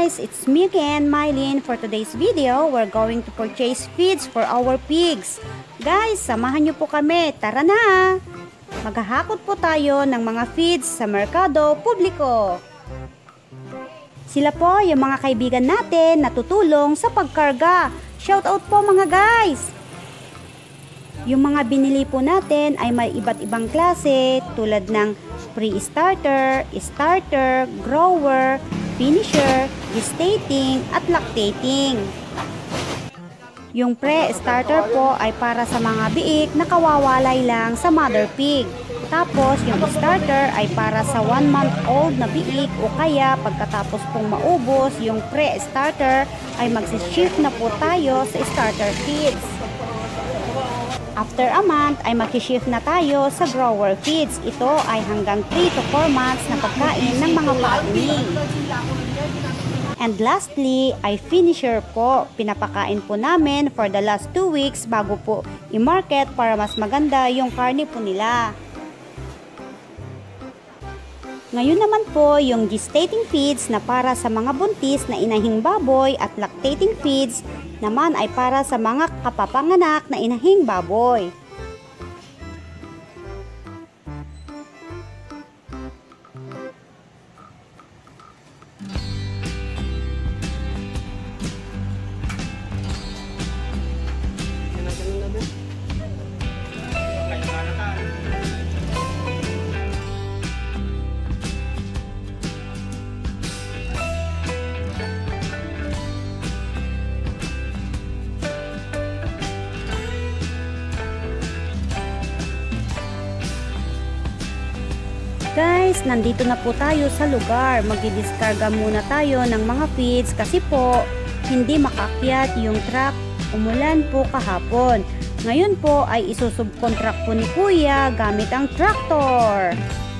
guys, it's me again, Mylene. For today's video, we're going to purchase feeds for our pigs. Guys, samahan nyo po kami. Tara na! Maghahakot po tayo ng mga feeds sa Merkado Publiko. Sila po yung mga kaibigan natin na tutulong sa pagkarga. Shoutout po mga guys! Yung mga binili po natin ay may iba't ibang klase tulad ng pre-starter, starter, grower, finisher, gestating at lactating. Yung pre-starter po ay para sa mga biik na kawawalay lang sa mother pig. Tapos yung starter ay para sa 1-month-old na biik o kaya pagkatapos pong maubos yung pre-starter ay magsishift na po tayo sa starter feeds. After a month ay mag-shift na tayo sa grower feeds. Ito ay hanggang 3 to 4 months na pagkain ng mga paatning. And lastly ay finisher po. Pinapakain po namin for the last 2 weeks bago po i-market para mas maganda yung karne po nila. Ngayon naman po yung gestating feeds na para sa mga buntis na inahing baboy at lactating feeds naman ay para sa mga kapapanganak na inahing baboy. Guys, nandito na po tayo sa lugar. Magdidiskarga muna tayo ng mga feeds kasi po hindi makakyat yung truck. Umulan po kahapon. Ngayon po ay isusubcontract po ni Kuya gamit ang tractor.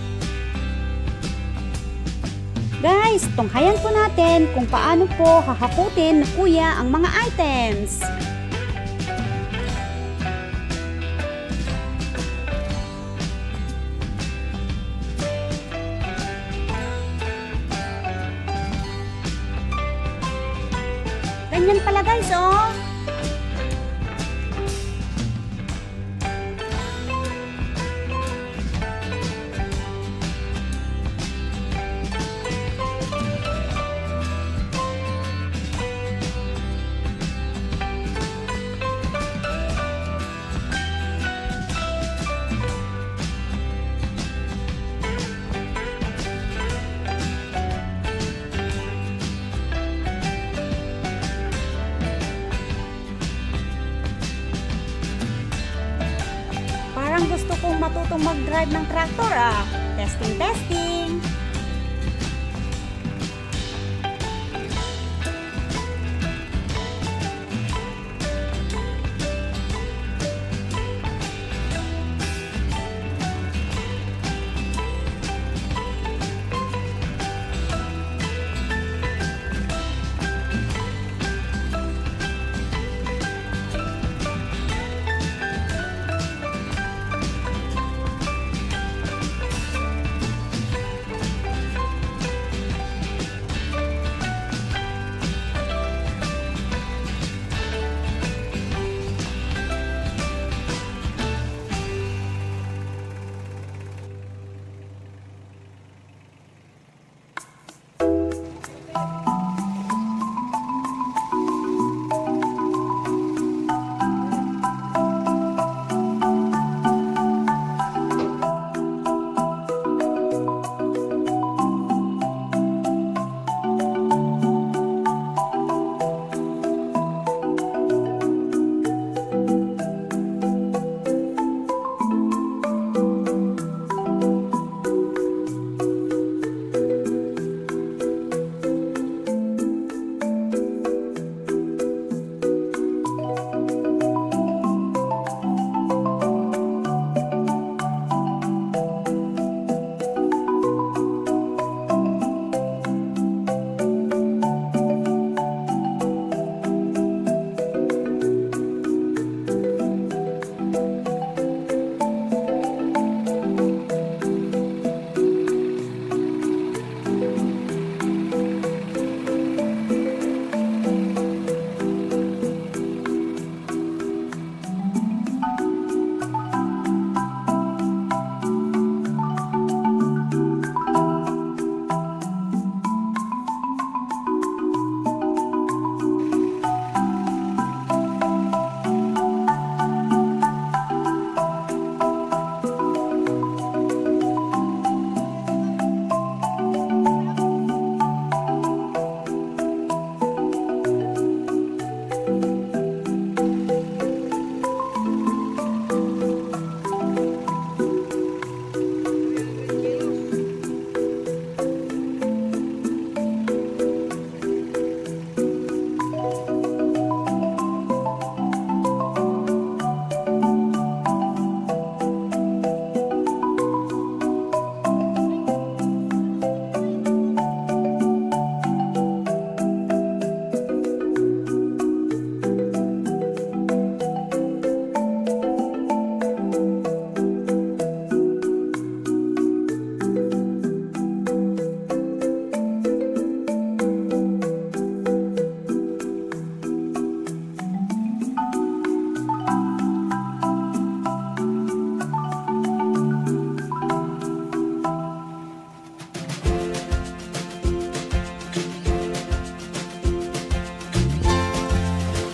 Guys, tunghayan po natin kung paano po hahakutin ni Kuya ang mga items. Ganyan pala guys, oh. Parang gusto kong matutong mag-drive ng tractor ah. Testing, testing.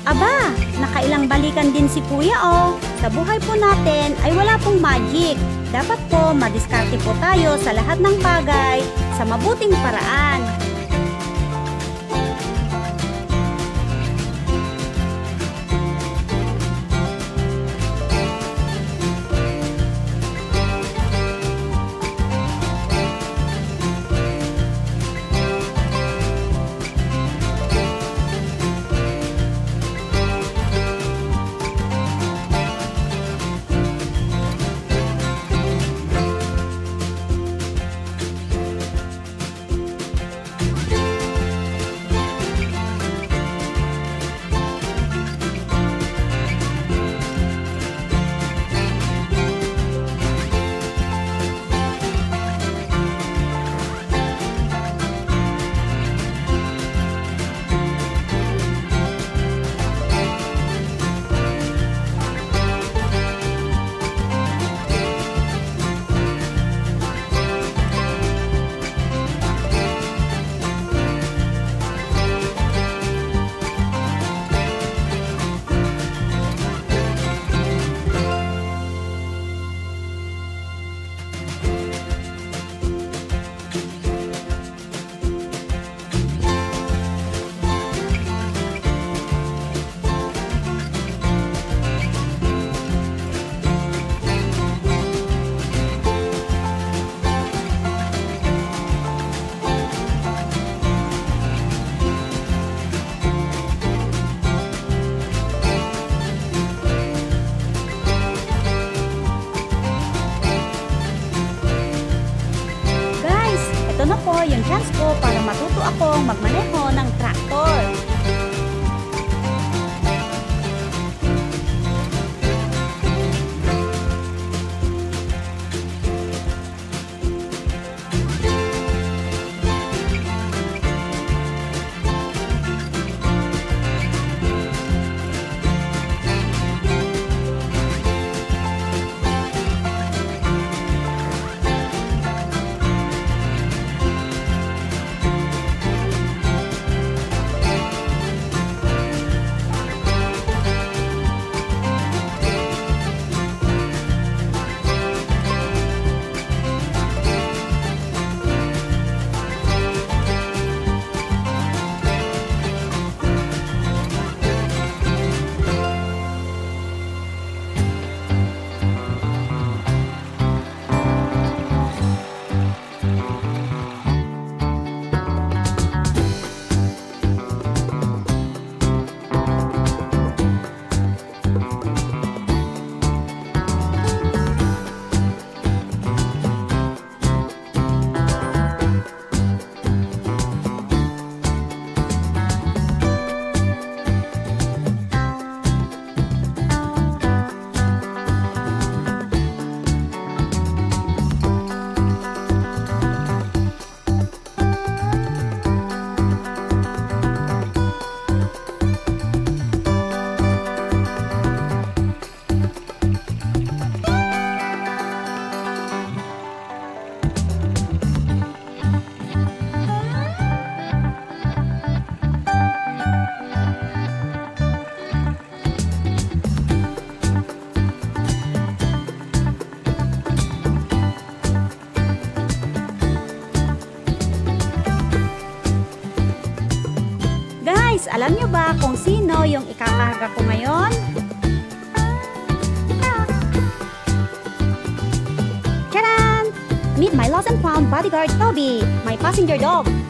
Aba, nakailang balikan din si Kuya oh. Sa buhay po natin ay wala pong magic. Dapat po madiskarte po tayo sa lahat ng bagay sa mabuting paraan. Ito na po yung chance ko para matuto akong magmaneho ng traktor. Alam nyo ba kung sino yung ikakarga ko ngayon? Tcharan! Meet my lost and found bodyguard Toby, my passenger dog.